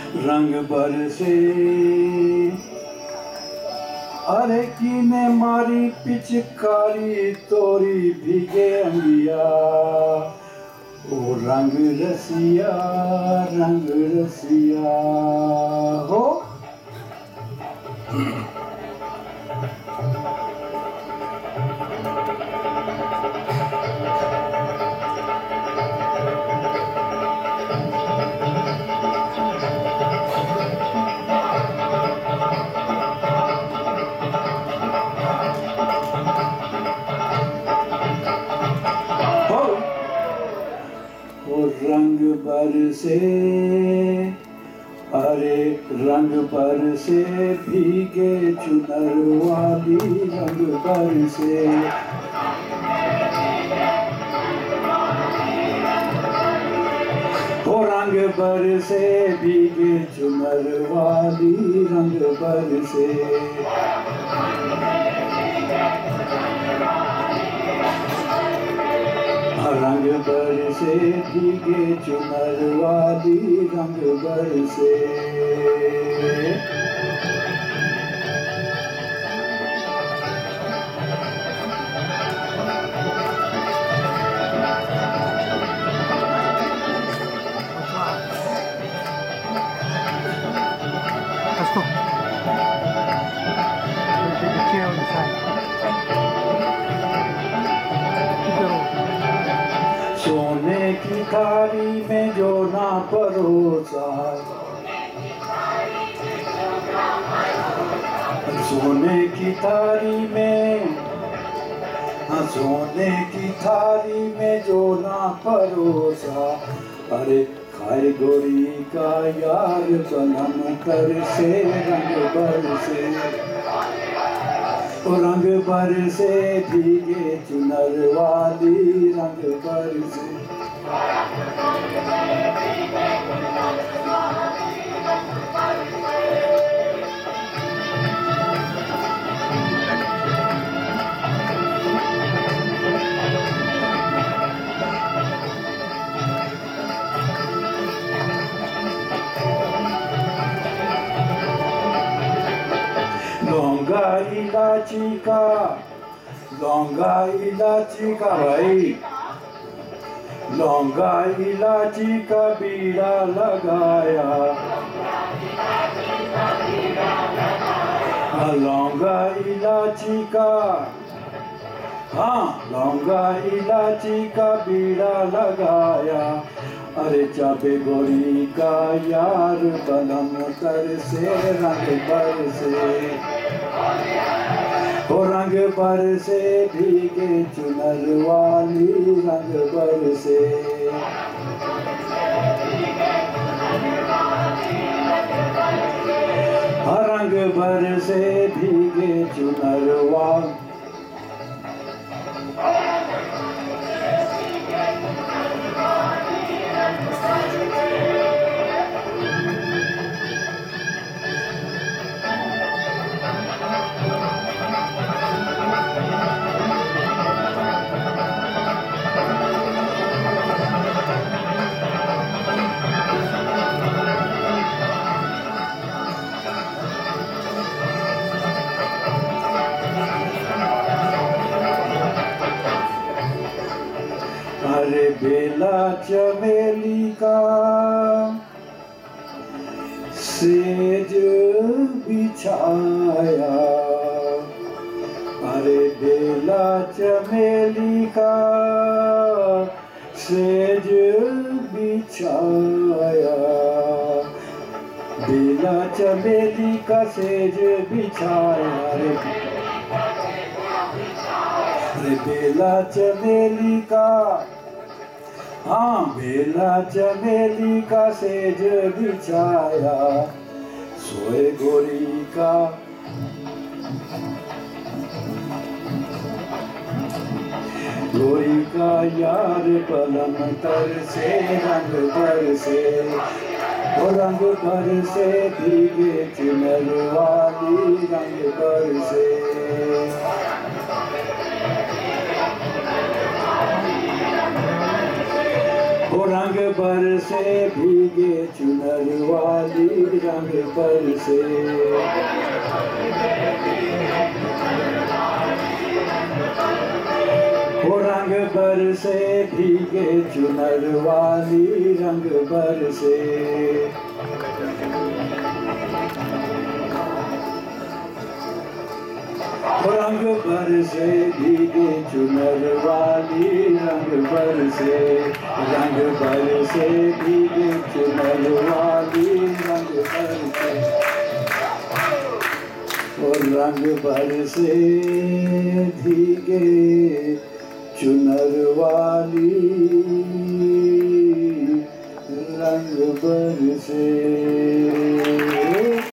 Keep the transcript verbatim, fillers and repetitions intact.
रंग बरसे अरे कीने मारी पिचकारी तोरी भीगे अंगिया ओ रंग रसिया रंग रसिया हो रंग बरसे अरे रंग बरसे भीगे चुनर वाली रंग बरसे ओ रंग बरसे भीगे चुनर वाली रंग बरसे रंग बरसे भीगे चुनर वाली रंग बरसे सोने की थाली में जो ना परोसा सोने की थाली में हाँ सोने की थाली में जो ना परोसा अरे खाए गोरी का यार बनम कर से रंग बरसे रंग बरसे भीगे चुनर वाली रंग बरसे लौंगा इलाची का लौंगा इलाची का भाई लौंगा इलाची का बीड़ा लगाया लौंगा इलाची का हाँ लौंगा इलाची का बीड़ा लगाया अरे चाबे गोरी का यार बलम कर से रंग बरसे ओ रंग बरसे भीगे चुनर वाली रंग बरसे रंग बरसे भीगे चुनर वाली अरे बेला चमेली का सेज बिछाया अरे बेला चमेली का सेज बिछाया बेला चमेली का सेज बिछाया अरे बेला चमेली का हाँ बेला चमेली का सेज बिछाया सोए गोरी का गोरी का यार पलम तर से रंग पर से वो रंग पर से भीगे चुनर वाली रंग पर से रंग बरसे भीगे चुनर वाली रंग बरसे वो रंग बरसे भीगे चुनर वाली रंग बरसे रंग बरसे भीगे चुनर वाली रंग बरसे रंग बरसे भीगे चुनर वाली रंग बरसे और रंग बरसे भीगे चुनर वाली रंग बरसे।